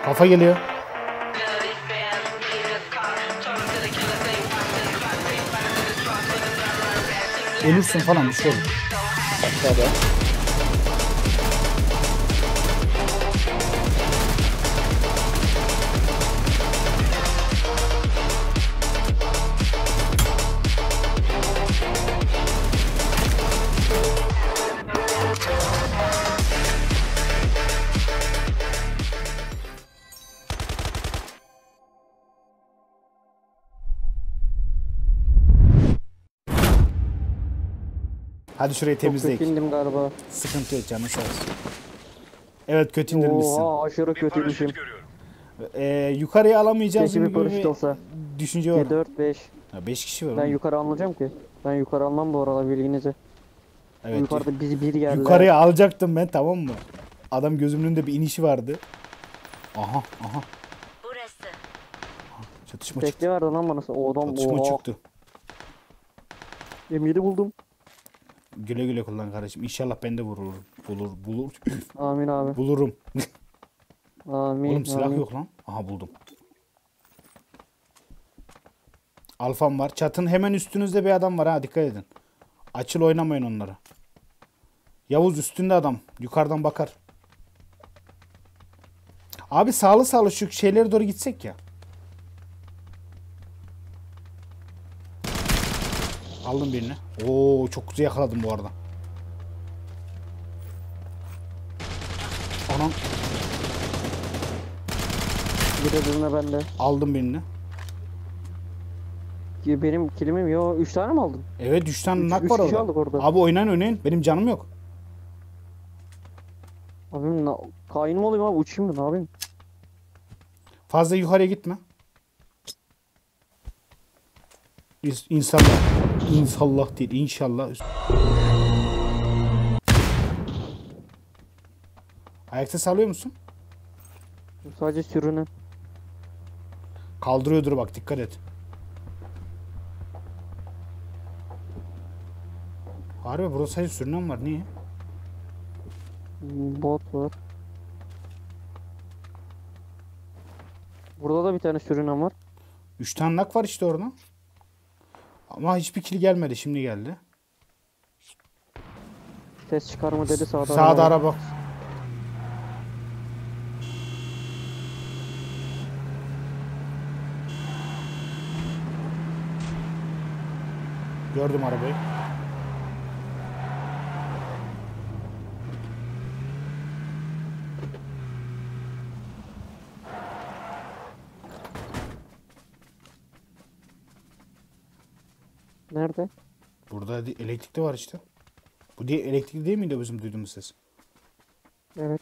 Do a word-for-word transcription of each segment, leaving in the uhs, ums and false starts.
Kafa geliyor. Ölürsün falan bir şey olur. Tabii. Hadi şurayı Çok temizleyelim. kötü indim galiba. Sıkıntı yok canım, sağ olsun. Evet, kötü indirmişsin. Oha aşırı kötüymüşüm. Ee, yukarıya alamayacağız Keşke bir gibi bir paraşüt olsa. düşünce var. dört beş. Ya beş kişi var Ben oğlum. yukarı almayacağım ki. Ben yukarı almam bu arada bilginize. Evet. Yukarıda biz bir geldi. Yukarıya alacaktım ben, tamam mı? Adam gözümün önünde bir inişi vardı. Aha aha. Burası. Çatışma çıktı. Tekli verdi lan bana. O adam Çatışma oha. çıktı. M yedi buldum. Güle güle kullan kardeşim. İnşallah ben de vurur. Bulur bulur. Amin abi. Bulurum. Amin. Oğlum silah amin. yok lan. Aha buldum. Alfam var. Çatın hemen üstünüzde bir adam var ha, dikkat edin. Açıl oynamayın onlara. Yavuz üstünde adam. Yukarıdan bakar. Abi sağlı sağlı şu şeylere doğru gitsek ya. Aldım birini. Oo çok güzel yakaladım bu arada. Anam. Bir de birine bende. Aldım birini. Ki Benim kilimim yo üç tane mi aldın? Evet üç tane Üç- nak üç var kişi orada. aldık orada. Abi oynayın oynayın. Benim canım yok. Abim na kain mi olayım abi uçayım mı ne yapayım? Fazla yukarıya gitme. İns- İnşallah. İnşallah değil. İnşallah. Ayakta sallıyor musun? Sadece sürünün. Kaldırıyordur bak, dikkat et. Harbi burada sadece sürünen var. Niye? Bot var. Burada da bir tane sürünen var. Üç tane nak var işte orada. Ama hiçbir kill gelmedi. Şimdi geldi. Ses çıkarma dedi sağda. Sağda araba. Gördüm arabayı. Nerede? Burada di- elektrikli var işte. Bu diye elektrikli değil miydi bizim duyduğumuz ses? Evet.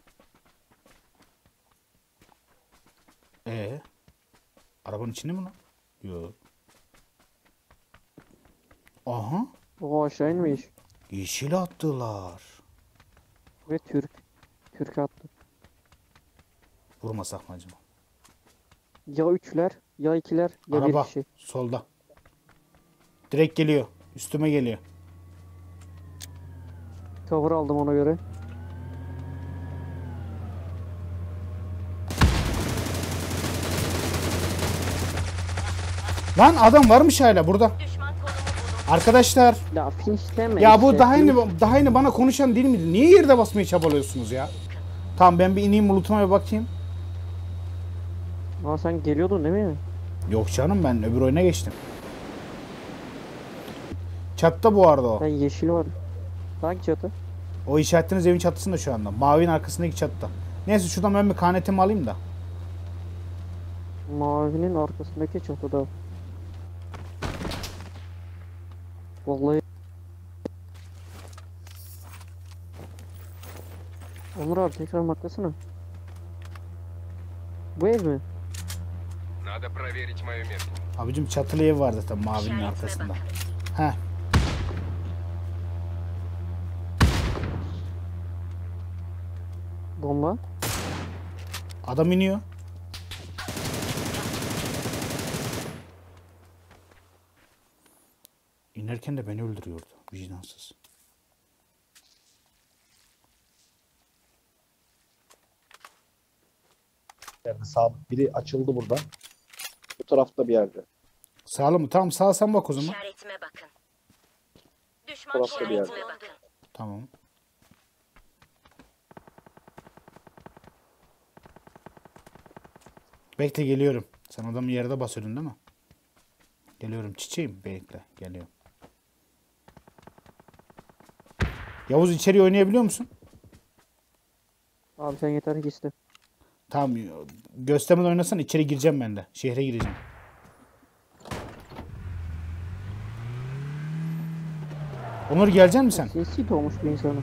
Ee, arabanın içinde mi lan? Yok. Aha. O aşağı inmiş. Yeşil attılar. Ve Türk. Türk attı. Vurmasak mı acaba? Ya üçler ya ikiler ya Araba bir kişi. solda. Direkt geliyor. Üstüme geliyor. Cover aldım ona göre. Lan adam varmış hala burada. Düşman konumu bulun. Arkadaşlar. Ya finişleme Ya işte. bu daha Finish- yeni daha yeni bana konuşan değil miydi? Niye yerde basmaya çabalıyorsunuz ya? Tamam ben bir ineyim bulutuma bir bakayım. Aa sen geliyordun değil mi? Yok canım, ben öbür oyuna geçtim. Çatıda bu arada o. Ben yeşil var. Hangi çatı? O işaretiniz evin çatısında şu anda. Mavinin arkasındaki çatıda. Neyse şuradan ben bir kanetimi alayım da. Mavinin arkasındaki çatıda. Vallahi. Onur abi tekrar baklasana. Bu ev mi? Надо проверить мою метку. Abicim çatılı ev var zaten mavinin İşaretime arkasında. bakın. Heh. Bomba. Adam iniyor. İnerken de beni öldürüyordu. Vicdansız. yerde sağ biri açıldı burada. Bu tarafta bir yerde. Sağlı mı? Tamam sağ sen bak o zaman. İşaretime bakın. Düşman Tarafta bir işaretime yerde. bakın. Tamam. Bekle geliyorum. Sen adamı yerde basıyordun değil mi? Geliyorum çiçeğim. Bekle geliyorum. Yavuz içeri oynayabiliyor musun? Abi sen yeter ki iste. Tamam. Göstermeden oynasan içeri gireceğim ben de. Şehre gireceğim. Onur gelecek misin sen? Sinsi doğmuş bir insanı.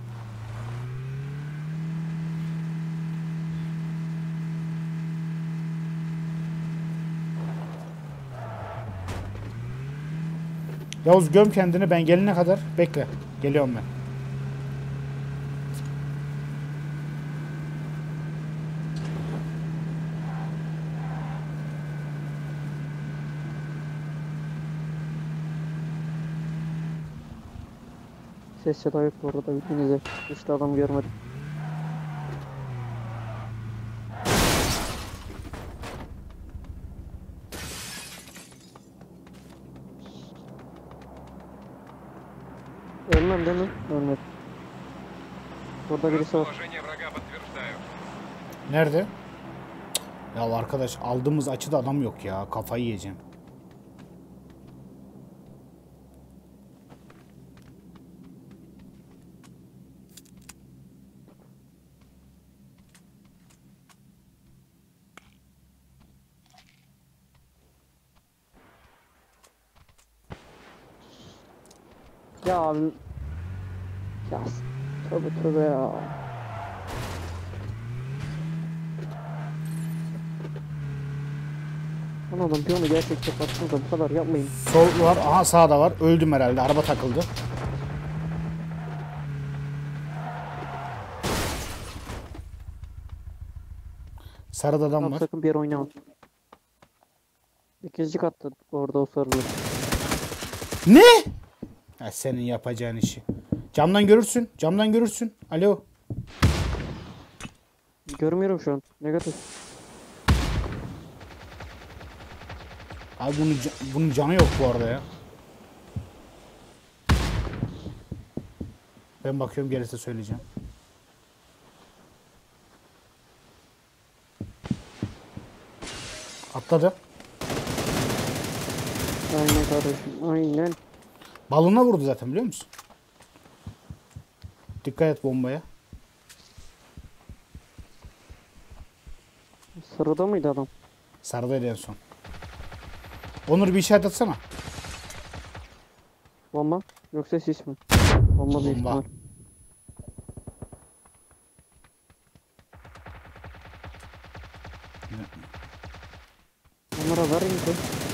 Yavuz göm kendini ben gelene kadar bekle. Geliyorum ben. Ses seda yok bu arada bildiğinizde. İşte adamı görmedim. Ölmem değil mi? Ölmem. Burada birisi var. Расположение врага подтверждаю. Nerede? Cık. Ya arkadaş aldığımız açıda adam yok ya. Kafayı yiyeceğim. Ya abi. Ya s- tövbe tövbe ya. Anladım bir onu gerçekten baktığınızda bu kadar yapmayın. Sol var. Aha sağda var. Öldüm herhalde. Araba takıldı. Sarıda adam Abi var. sakın bir yere oynama. İkinci katta orada o sarılı. Ne? Ha, senin yapacağın işi. Camdan görürsün. Camdan görürsün. Alo. Görmüyorum şu an. Negatif. Abi bunun, ca- bunun canı yok bu arada ya. Ben bakıyorum gerisi söyleyeceğim. Atladı. Aynen kardeşim. Aynen. Balona vurdu zaten biliyor musun? Dikkat et bombaya. Sırada mıydı adam? Sarıdaydı en son. Onur bir işaret atsana. Bomba? Yoksa sis mi? Bomba büyük Bomba. ihtimal. Onlara verin ki.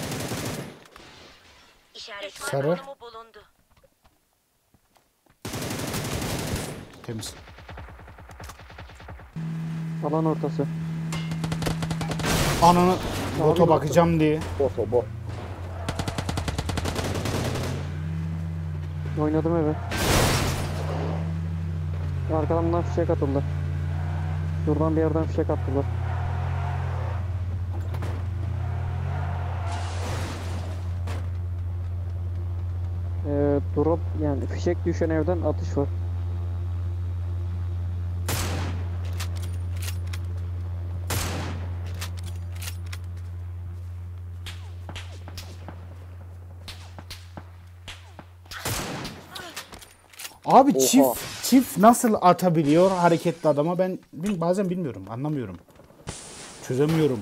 İşaret Sarı. konumu bulundu. Temiz. Alan ortası. Ananı bota Abi, bakacağım diye. Bot o bot. Oynadım eve. Arkamdan fişek atıldı. Şuradan bir yerden fişek attılar. Ee, drop yani fişek düşen evden atış var. Abi Oha. çift çift nasıl atabiliyor hareketli adama ben bil- bazen bilmiyorum, anlamıyorum. Çözemiyorum.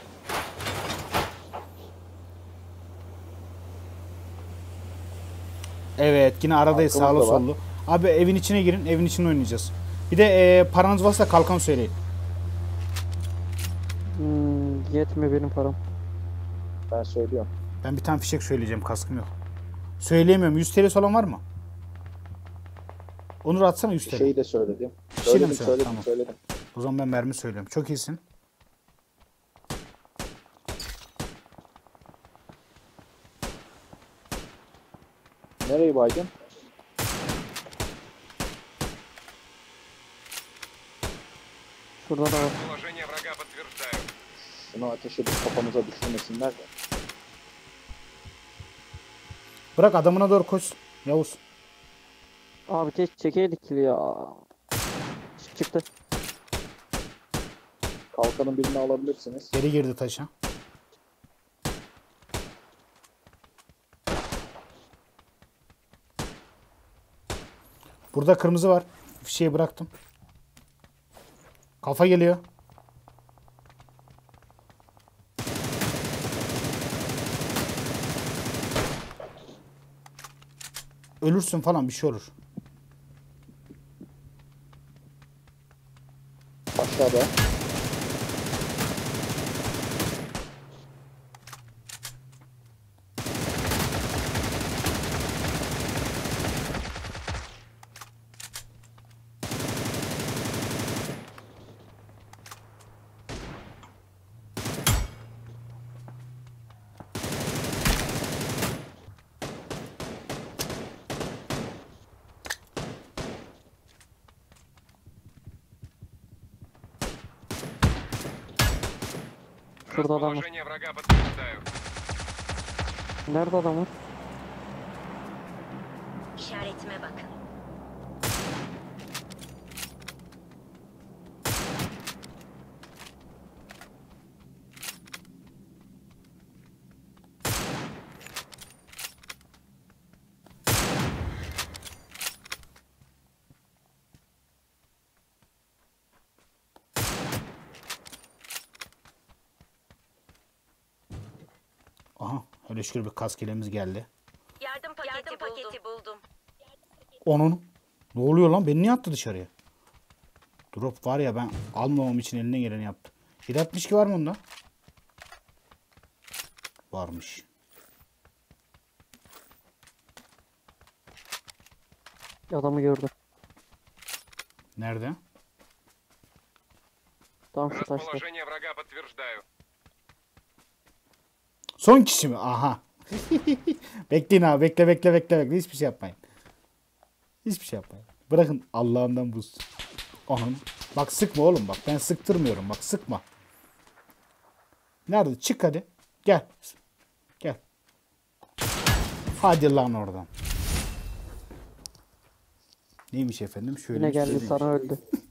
Evet yine aradayız sağlı Arkamızda var. sollu. Abi evin içine girin, evin içine oynayacağız. Bir de e, paranız varsa kalkan söyleyin. Hmm, yetmiyor benim param. Ben söylüyorum. Ben bir tane fişek söyleyeceğim, kaskım yok. Söyleyemiyorum. yüz T L'si olan var mı? Onur atsana yüz T L. Şeyi de söyledim. Bir şey de mi Söyledim söyledin? söyledim Tamam. söyledim. O zaman ben mermi söylüyorum. Çok iyisin. Nereye baydın? Şurada da var. Положение врага подтверждаю. подтверждаю. Şunu ateş edip kafamıza düşürmesinler de. Bırak adamına doğru koş. Yavuz. Abi keşke çekeydik kill ya. Çık- Çıktı. Kalkanın birini alabilirsiniz. Geri girdi taşa. Burada kırmızı var. Fişeği bıraktım. Kafa geliyor. Ölürsün falan bir şey olur. Aşağıda. Şurada adam var. Расположение врага подтверждаю. Nerede adam var? İşaretime bakın. Aha. Öyle şükür bir kaskelemiz geldi. Yardım paketi, Yardım buldum. paketi buldum. Onun. Ne oluyor lan? Beni niye attı dışarıya? Drop var ya, ben almamam için eline geleni yaptı. yedi altmış iki var mı onda? Varmış. Adamı gördüm. Nerede? Tam şu taşta. Расположение врага подтверждаю. Son kişi mi? Aha. Bekleyin abi. Bekle bekle bekle bekle. Hiçbir şey yapmayın. Hiçbir şey yapmayın. Bırakın Allah'ından buz. Onun. Bak sıkma oğlum bak. Ben sıktırmıyorum bak. Sıkma. Nerede? Çık hadi. Gel. Gel. Hadi lan oradan. Neymiş efendim? Şöyle Yine bir şey geldi demiş. sana öldü.